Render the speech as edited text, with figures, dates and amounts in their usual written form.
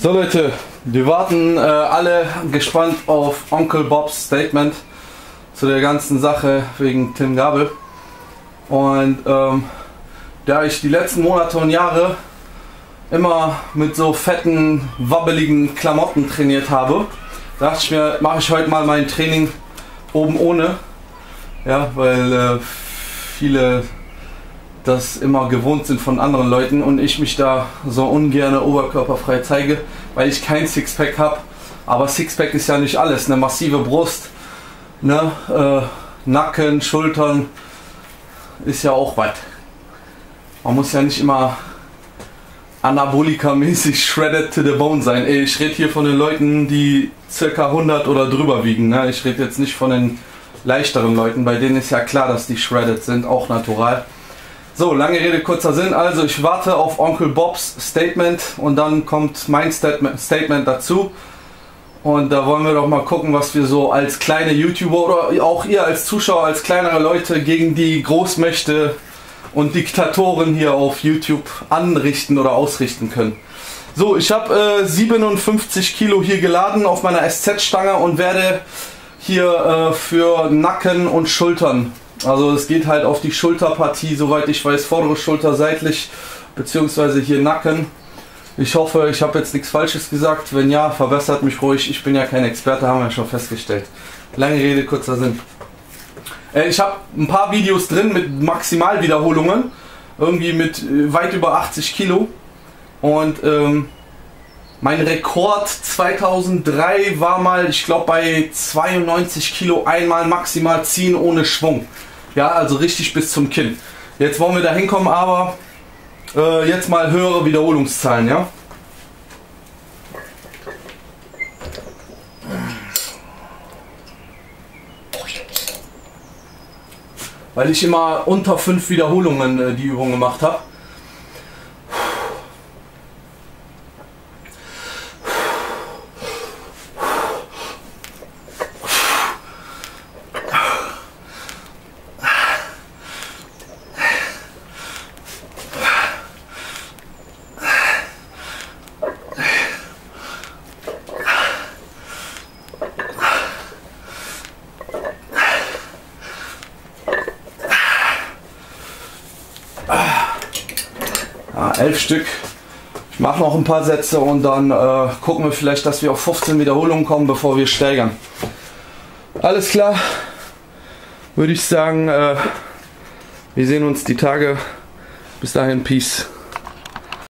So Leute, wir warten alle gespannt auf Onkel Bobs Statement zu der ganzen Sache wegen Tim Gabel. Und da ich die letzten Monate und Jahre immer mit so fetten, wabbeligen Klamotten trainiert habe, dachte ich mir, mache ich heute mal mein Training oben ohne. Ja, weil viele das immer gewohnt sind von anderen Leuten und ich mich da so ungern oberkörperfrei zeige, weil ich kein Sixpack habe. Aber Sixpack ist ja nicht alles, eine massive Brust, ne? Nacken, Schultern ist ja auch was. Man muss ja nicht immer Anabolika-mäßig shredded to the bone sein. Ey, ich rede hier von den Leuten, die ca. 100 oder drüber wiegen, ne? Ich rede jetzt nicht von den leichteren Leuten, bei denen ist ja klar, dass die shredded sind, auch natural. So, lange Rede, kurzer Sinn. Also ich warte auf Onkel Bobs Statement und dann kommt mein Statement dazu. Und da wollen wir doch mal gucken, was wir so als kleine YouTuber oder auch ihr als Zuschauer, als kleinere Leute gegen die Großmächte und Diktatoren hier auf YouTube anrichten oder ausrichten können. So, ich habe 57 Kilo hier geladen auf meiner SZ-Stange und werde hier für Nacken und Schultern, also es geht halt auf die Schulterpartie, soweit ich weiß, vordere Schulter seitlich, beziehungsweise hier Nacken. Ich hoffe, ich habe jetzt nichts Falsches gesagt. Wenn ja, verbessert mich ruhig. Ich bin ja kein Experte, haben wir schon festgestellt. Lange Rede, kurzer Sinn. Ich habe ein paar Videos drin mit Maximalwiederholungen, irgendwie mit weit über 80 Kilo. Und mein Rekord 2003 war mal, ich glaube, bei 92 Kilo einmal maximal ziehen ohne Schwung. Ja, also richtig bis zum Kinn. Jetzt wollen wir da hinkommen, aber jetzt mal höhere Wiederholungszahlen, ja. Weil ich immer unter 5 Wiederholungen die Übung gemacht habe. Ja, 11 Stück. Ich mache noch ein paar Sätze und dann gucken wir vielleicht, dass wir auf 15 Wiederholungen kommen, bevor wir steigern. Alles klar, würde ich sagen, wir sehen uns die Tage. Bis dahin, Peace.